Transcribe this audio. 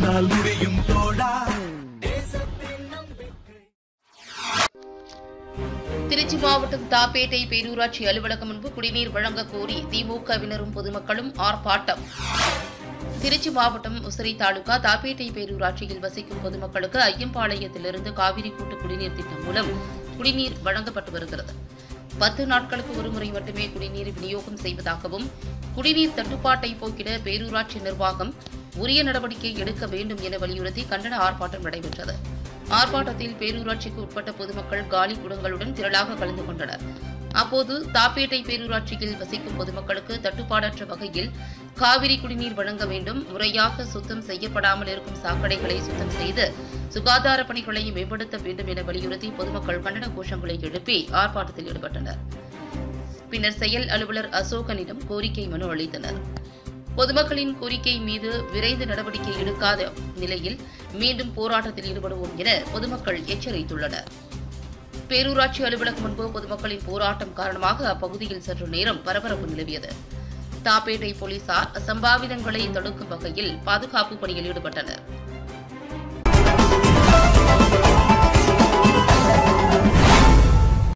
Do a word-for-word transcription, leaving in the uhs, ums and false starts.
உன்னால் முடியும் தோழா. திருச்சி மாவட்டம் தாப்பேட்டை பேரூராட்சி அலுவலகம் முன்பு குடிநீர் வழங்க கோரி திமுகவினரும் பொதுமக்களும் ஆர்ப்பாட்டம். திருச்சி மாவட்டம் உசிரி தாலுகா தாப்பேட்டை பேரூராட்சியில் வசிக்கும் பொதுமக்களுக்கு ஐயம்பாளையத்திலிருந்து காவிரி கூட்டு குடிநீர் திட்டம் மூலம் குடிநீர் வழங்கப்பட்டு வருகிறது. பத்து நாட்களுக்கு ஒருமுறை மட்டுமே குடிநீர் விநியோகம் செய்வதாகவும், குடிநீர் தட்டுப்பாட்டை போக்கிட பேரூராட்சி நிர்வாகம் உரிய நடவடிக்கை எடுக்க வேண்டும் என வலியுறுத்தி கண்டன ஆர்ப்பாட்டம் நடைபெற்றது. ஆர்ப்பாட்டத்தில் பேரூராட்சிக்கு உட்பட்ட பொதுமக்கள் காலி குடங்களுடன் திரளாக கலந்து கொண்டனர். அப்போது தாப்பேட்டை பேரூராட்சியில் வசிக்கும் பொதுமக்களுக்கு தட்டுப்பாடற்ற வகையில் காவிரி குடிநீர் வழங்க வேண்டும், முறையாக சுத்தம் செய்யப்படாமல் இருக்கும் சாக்கடைகளை சுத்தம் செய்து சுகாதார பணிகளை மேம்படுத்த வேண்டும் என வலியுறுத்தி பொதுமக்கள் கண்டன கோஷங்களை எழுப்பி ஆர்ப்பாட்டத்தில் ஈடுபட்டனர். பின்னர் செயல் அலுவலர் அசோகனிடம் கோரிக்கை மனு அளித்தனர். பொதுமக்களின் கோரிக்கை மீது விரைந்து நடவடிக்கை எடுக்காத நிலையில் மீண்டும் போராட்டத்தில் ஈடுபடுவோம் என பொதுமக்கள் எச்சரித்துள்ளனர். பேரூராட்சி அலுவலகம் முன்பு பொதுமக்களின் போராட்டம் காரணமாக அப்பகுதியில் சற்று நேரம் பரபரப்பு நிலவியது. தாப்பேட்டை போலீசார் அசம்பாவிதங்களை தடுக்கும் வகையில் பாதுகாப்பு பணியில் ஈடுபட்டனர்.